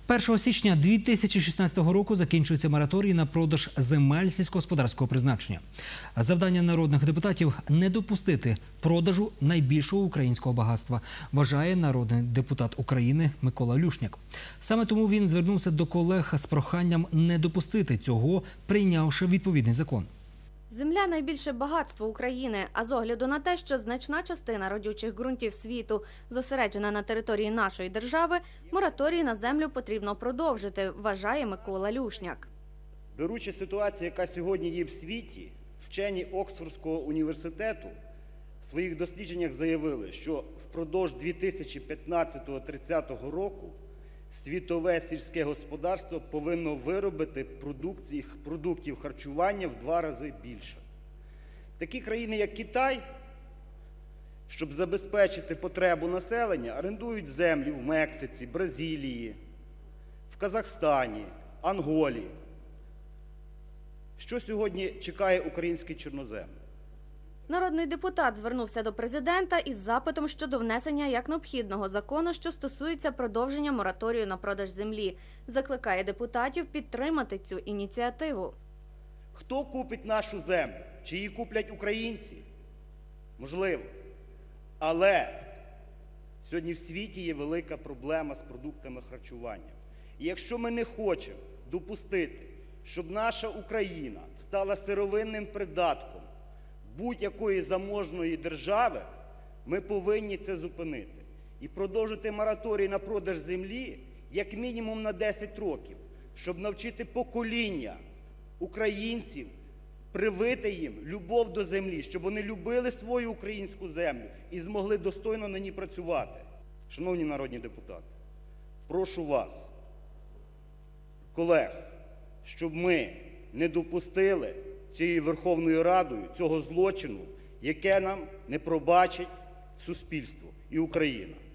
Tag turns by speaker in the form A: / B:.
A: 1 січня 2016 року закінчується мораторій на продаж земель сільськогосподарського призначення. Завдання народних депутатів – не допустити продажу найбільшого українського багатства, вважає народний депутат України Микола Люшняк. Саме тому він звернувся до колег з проханням не допустити цього, прийнявши відповідний закон.
B: Земля – найбільше багатство України, а з огляду на те, що значна частина родючих ґрунтів світу зосереджена на території нашої держави, мораторій на землю потрібно продовжити, вважає Микола Люшняк.
C: Беручи ситуацію, яка сьогодні є в світі, вчені Оксфордського університету в своїх дослідженнях заявили, що впродовж 2015-30 року світове сільське господарство повинно виробити продуктів харчування в 2 рази більше. Такі країни, як Китай, щоб забезпечити потребу населення, орендують землі в Мексиці, Бразилії, в Казахстані, Анголі. Що сьогодні чекає український чорнозем?
B: Народний депутат звернувся до президента із запитом щодо внесення як необхідного закону, що стосується продовження мораторію на продаж землі. Закликає депутатів підтримати цю ініціативу.
C: Хто купить нашу землю? Чи її куплять українці? Можливо. Але сьогодні в світі є велика проблема з продуктами харчування. І якщо ми не хочемо допустити, щоб наша Україна стала сировинним придатком будь-якої заможної держави, ми повинні це зупинити. І продовжити мораторій на продаж землі як мінімум на 10 років, щоб навчити покоління українців, привити їм любов до землі, щоб вони любили свою українську землю і змогли достойно на ній працювати. Шановні народні депутати, прошу вас, колег, щоб ми не допустили цією Верховною Радою цього злочину, яке нам не пробачить суспільство і Україна.